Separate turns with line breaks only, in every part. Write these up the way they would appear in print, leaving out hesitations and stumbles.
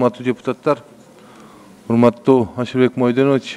урматтуу депутаттар, урматтуу Ашырбек Мойденович,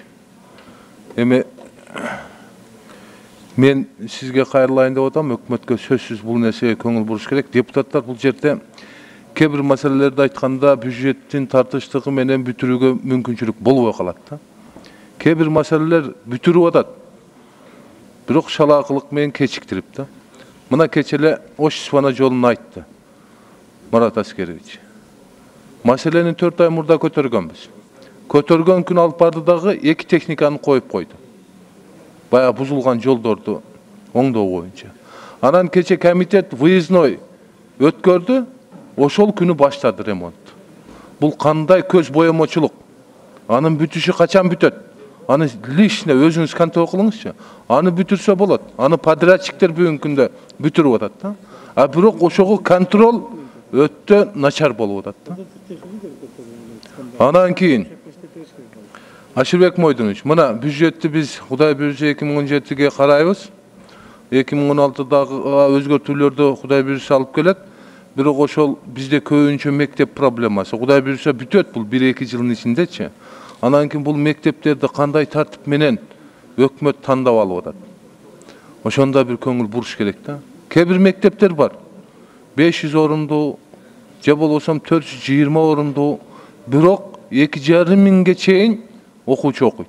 мен сизге кайрылайын деп атам, өкмөткө сөзсүз бул нерсеге көңүл буруш керек. Депутаттар бул жерде кээ бир маселелерди айтканда бюджеттин тартыштыгы менен бүтүрүүгө мүмкүнчүлүк болбой калат да. Кээ бир маселелер бүтүрүп атат, бирок шалаакылык менен кечиктирип да. Мына кечеле Ош Свана жолун айтты Марат Аскерович. Маселени 4 ай мурда көтөргөнбүз. Көтөргөн күн алып барды дагы 2 техниканы коюп койду. Бая бузулган жолдорду оңдоо боюнча. Анан кече комитет выездной өткөрдү, ошол күнү баштады ремонт. Бул кандай көз боемочулук? Анын бүтүшү качан бүтөт? Аны лично өзүңүз контрол кылыңызчы. Аны бүтүрсө болот. Аны подрядчиктер бүгүнкү күндө бүтүрүп атат да. А бирок ошого контрол өтө начар болуп атат да. Анан кийин Ашырбек Мойденович, мына бюджетти биз Кудай буйрса 2017-ге карайбыз. 2016-дагы өзгөртүүлөрдү Кудай буйрса алып келет. Бирок ошол бизде көбүнчө мектеп проблемасы. Кудай буйрса бүтөт бул 1-2 жылдын ичиндечи. Анан кийин бул мектептерди кандай тартип менен өкмөт тандап алып атат. Ошондо бир көңүл буруш керек да. Кээ бир мектептер бар. 500 орундуу, же болбосо 420 орундуу, бирок 2,5 миңге чейин окуучу окуйт.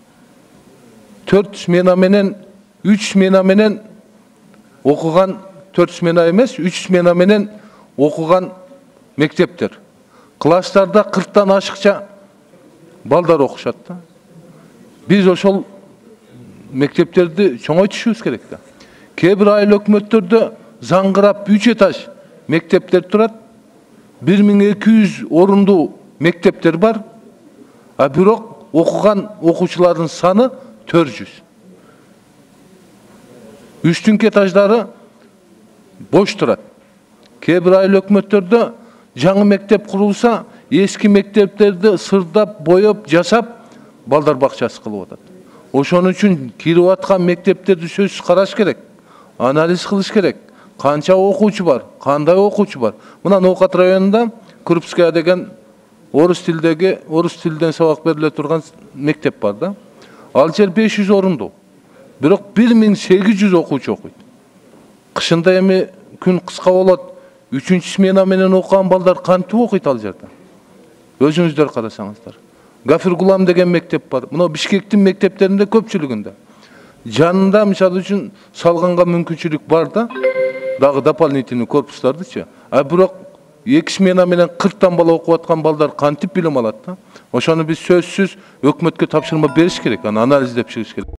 4 смена менен, 3 смена менен окуган, 4 смена эмес, 3 смена менен окуган мектептер. Класстарда 40тан ашыкча балдар окушат да. Биз ошол мектептерди чоңойтушубуз керек да. Кээ бир айыл өкмөттөрдө заңгырап 3 этаж мектептер турат. 1200 орундуу мектептер бар. А бирок окуган окуучулардын саны 400. Үстүнкү этаждары бош турат. Кээ бир айыл өкмөттөрдө жаңы мектеп курулса, эски мектептерди сырдап, боёп, жасап, балдар бакчасы кылып атат. Ошон үчүн кирип аткан мектептерди сөзсүз караш керек. Анализ кылыш керек. Канча окуучу бар, кандай окуучу бар. Мына Ноокат районунда Крупская деген орус тилден сабак бериле турган мектеп бар да. Ал жер 500 орундуу. Бирок 1800 окуучу окуйт. Кышында эми күн кыска болот. 3-чү смена менен окуган балдар кантип окуйт ал жерде? Өзүңүздөр карасаңыздар. Гафир Гулам деген мектеп бар. Мына Бишкектин мектептеринде көпчүлүгүндө. Жанында мисалы үчүн салганга мүмкүнчүлүк бар да. Дагы дополнительный корпустардычы. А бирок 2 смена менен 40тан бала окуп аткан балдар кантип билим алат да? Ошону биз сөзсүз өкмөткө тапшырма бериш керек, аны анализдеп чыгыш керек.